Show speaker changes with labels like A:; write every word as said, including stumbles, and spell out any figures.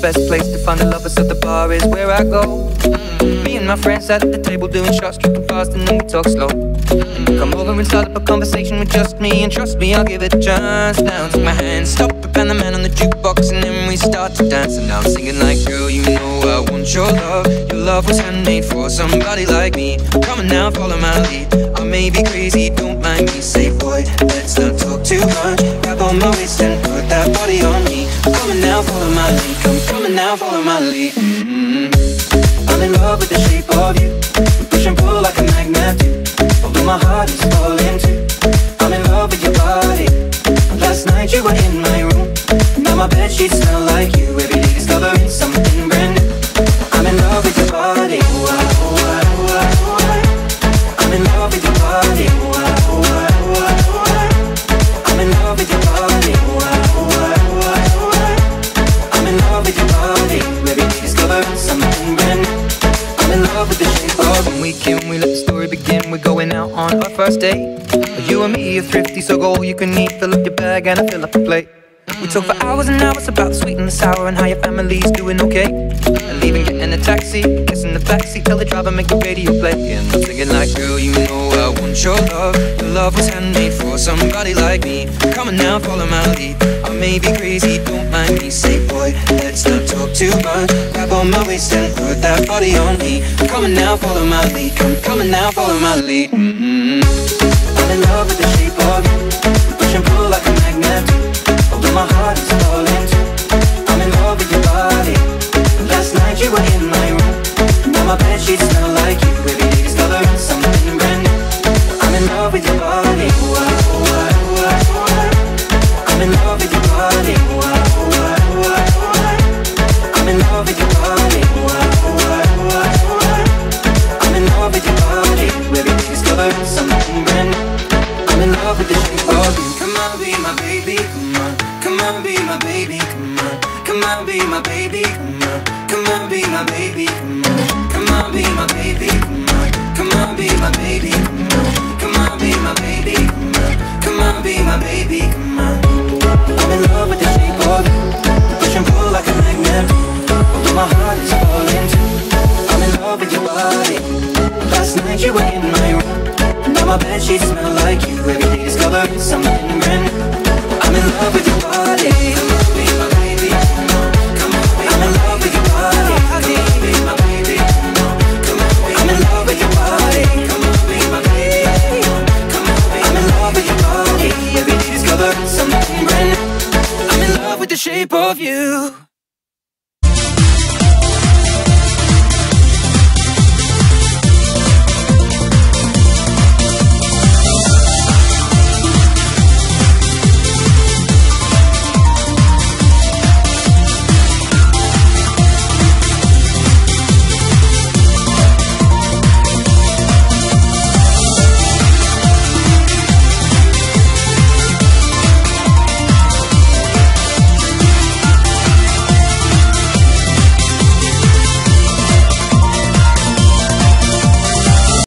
A: best place to find the lovers, so the bar is where I go. Mm. Me and my friends at the table doing shots, tripping fast, and then we talk slow. Mm. Come over and start up a conversation with just me, and trust me, I'll give it a chance. Now take my hand, stop it, and the man on the jukebox, and then we start to dance. And now I'm singing like, girl, you know I want your love. Your love was handmade for somebody like me. Come on now, follow my lead. I may be crazy, don't mind me. Say, boy, let's not talk too much. Grab on my waist and put that body on me. Come on now, follow my lead. Come, come on now, follow my lead. Mm-hmm. I'm in love with the shape of you. We push and pull like a magnet do. Although my heart is falling too. I'm in love with your body. Last night you were in my room. Now my bedsheets smell like you. Every day discovering something brand new. I'm in love with your body. Ooh, ah, ooh, ah, ooh, ah, ooh, ah. I'm in love with your body. Ooh, ah, ooh, ah, ooh, ah, ooh, ah. I'm in love with your body. Ooh, ah, ooh, ah, ooh, ah, ooh, ah. I'm in love with your body. Every day discovering something brand new. I'm in love with the shape of you. When we can, we let the story begin. We're going out on our first date. You and me are thrifty, so go all you can eat. Fill up your bag and I fill up the plate. We talk for hours and hours about the sweet and the sour and how your family's doing okay. And leaving, getting a taxi, kissing the backseat, tell the driver make the radio play. And I'm thinking like, girl, you know I want your love. Your love was handmade for somebody like me. Come on now, follow my lead. I may be crazy, don't mind me. Say, boy, let's not talk too much. Grab on my waist and put that body on me. Come on now, follow my lead. Come, come on now, follow my lead. Mm-hmm. I'm in love with the shape of you. Push and pull like a magnet do. Although my heart is falling too. I'm in love with your body. Last night you were in my room. Now my bedsheets smell like you. Every day discovering something brand new. I'm in love with your body. Ooh, ah, ooh, ah, ooh, ah, ooh, ah. I'm in love with your body. Ooh, ah, ooh, ah, ooh, ah, ooh, ah. I'm in love with your body. Ooh, ah, ooh, ah, ooh, ah, ooh, ah. I'm in love with your body. Every day discovering something brand new. I'm in love with the shape of you. Come on, be my baby, come on. Come on, be my baby, come on. Come on, be my baby, come on. Come on, be my baby, come on. Come on, be my baby, come on. Come on, be my baby, come on. Come on, be my baby, come on. Come on, be my baby, come on. I'm in love with the shape of you. Push and pull like a magnet. Although my heart is falling too. I'm in love with your body. Last night you were in my room. Now my bedsheets smell like you. Every day discovering something brand new. I'm in love with your body. Come on, be my baby. Come on, come on, be I'm in love with your body. Come on, be my baby. Come on, come on, be I'm in love with your body. Come on, be my baby. Come on, be I'm in love with your body. Every day discovering something brand new. I'm in love with the shape of you.